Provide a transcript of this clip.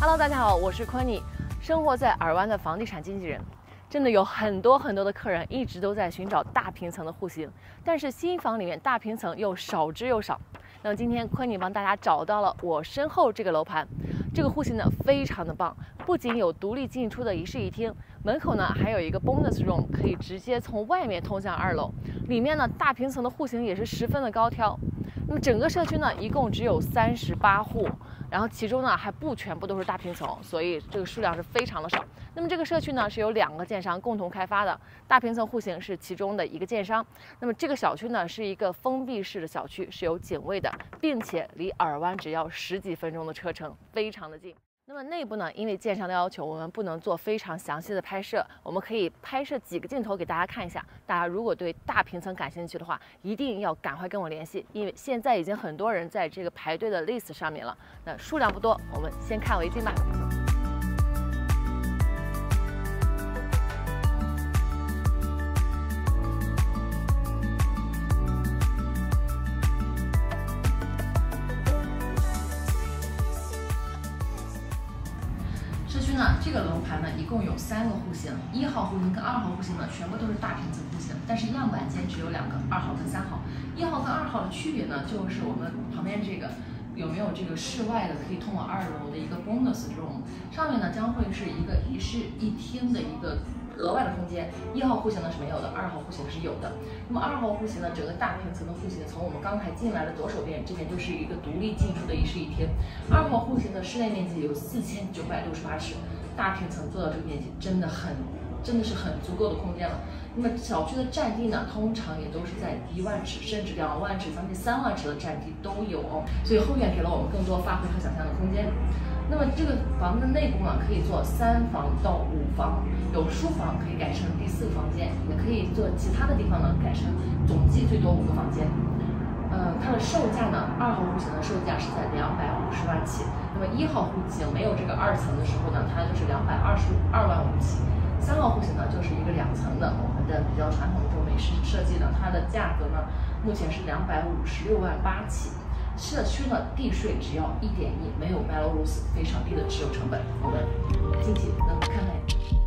Hello， 大家好，我是昆妮，生活在尔湾的房地产经纪人。真的有很多的客人一直都在寻找大平层的户型，但是新房里面大平层又少之又少。那么今天昆妮帮大家找到了我身后这个楼盘，这个户型呢非常的棒，不仅有独立进出的一室一厅，门口呢还有一个 bonus room， 可以直接从外面通向2楼。里面呢大平层的户型也是十分的高挑。那么整个社区呢一共只有38户。然后其中呢还不全部都是大平层，所以这个数量是非常的少。那么这个社区呢是由2个建商共同开发的，大平层户型是其中的一个建商。那么这个小区呢是一个封闭式的小区，是有警卫的，并且离尔湾只要10几分钟的车程，非常的近。那么内部呢，因为建商的要求，我们不能做非常详细的拍摄，我们可以拍摄几个镜头给大家看一下。大家如果对大平层感兴趣的话，一定要赶快跟我联系，因为现在已经很多人在这个排队的 list 上面了。那数量不多，我们先看为敬吧。社区呢，这个楼盘呢一共有3个户型，1号户型跟2号户型呢全部都是大平层户型，但是样板间只有2个，2号跟3号。1号跟2号的区别呢，就是我们旁边这个有没有这个室外的可以通往2楼的一个 bonus room， 上面呢将会是一个1室1厅的一个额外的空间。1号户型呢是没有的，2号户型是有的。那么2号户型呢，整个大平层的户型，从我们刚才进来的左手边，这边就是一个独立进出的1室1厅。2号户型的室内面积有4968尺，大平层做到这个面积真的是很足够的空间了。那么小区的占地呢，通常也都是在1万尺，甚至2万尺、将近3万尺的占地都有哦。所以后院给了我们更多发挥和想象的空间。那么这个房子内部呢，可以做3房到5房，有书房可以改成第4个房间，也可以做其他的地方呢改成总计最多5个房间。它的售价呢，2号户型的售价是在250万起，那么1号户型没有这个2层的时候呢，它就是222万5起。3号户型呢，就是一个2层的，我们的比较传统的这种美式设计呢，它的价格呢，目前是256万8起。社区呢，地税只要1.1，没有 mellow rules， 非常低的持有成本。我们近期能看看。